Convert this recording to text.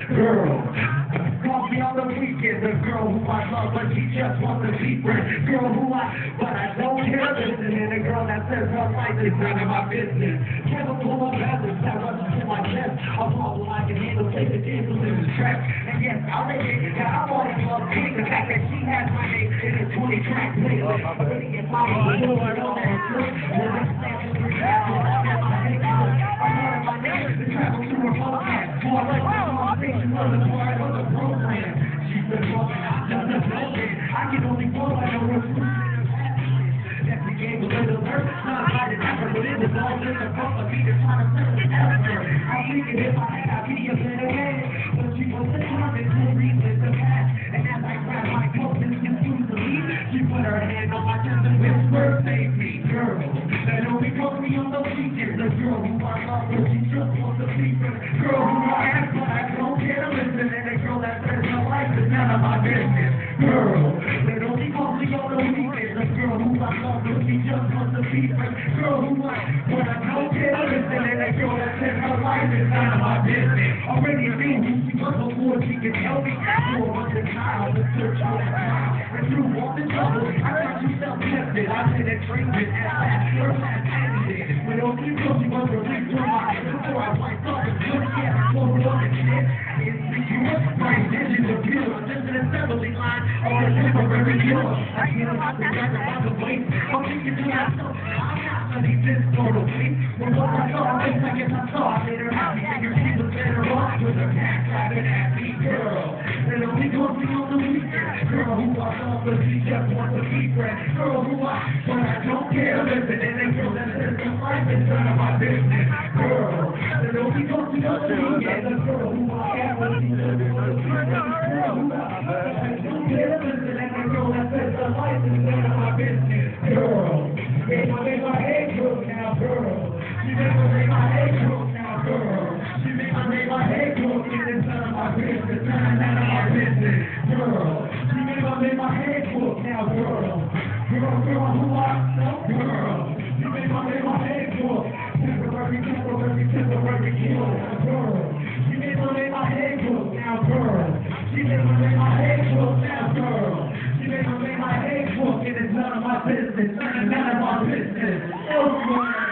Girl, call me on the weekend. The girl who I love, but she just wants to be friends. Girl but I don't care. Listen, and a girl that says her life is none of my business. Chemical imbalance that rushes to my chest. A problem I can handle, take the influence and stress. And yes, I'll admit that I want to love pink. The fact that she has my name in a 20-track playlist. Pretty and mommy, you know that it's true. When I stand in the trap, when I get my head cold, I wanted my name to travel to her podcast. So I like the conversation of the part of the program. She's been talking, I've done the building. I can only go by the reviews. That became a little nervous, not by the effort, but it was all just a front of me to try to settle the effort. I figured if I had, I'd be a better man. But she was determined to reason the past. And as I grabbed my coat and confused to leave, she put her hand on my chest and whispered, save me, girl. That only broke me on the weekend. The girl who I love, but she just wants to be friends. Girl who I am, but I don't care to listen. And a girl that says her life is none of my business. Girl, that only calls me on the weekend. The girl who I love, but she just wants to be friends. Girl who I, but I don't care to listen. And a girl that says her life is none of my business. Already knew who she was before she could tell me. For a the child, the search for that child. And through all the trouble, I got you self-tested. I did a treatment at that first ended. When only because she was released from my head before I wiped up and good yeah, for all the shit. It's secure, my intentions are pure. Just an assembly line of a temporary cure. I can't about the rest about the weight. I'm thinking to myself, I'm not letting this go to waste. When what I saw, I guess I saw. I made her happy, figured she was better off with her cat clapping at me, girl. And only goes me on the weekend. Girl who I love, but she just wants to be friends. Girl who I, but I don't care. Listen, and a girl that says her life is none of my business. Girl, and only goes me on the weekend. The girl who I am, but she just wants to be friends. Girl who I, but I don't care. Listen, and a girl that says her life is none of my business. Girl, make my head crook now, girl. She make my head crook now, girl. She make my head crook, and it's none of my business. None of my business, girl. She make my head crook now, girl. Girl, who I know, girl. She make my head crook. Temporary kill, girl. She make my head crook now, girl. She make my head crook now, girl. She make my head crook, and it's none of my business. None of my business. Oh,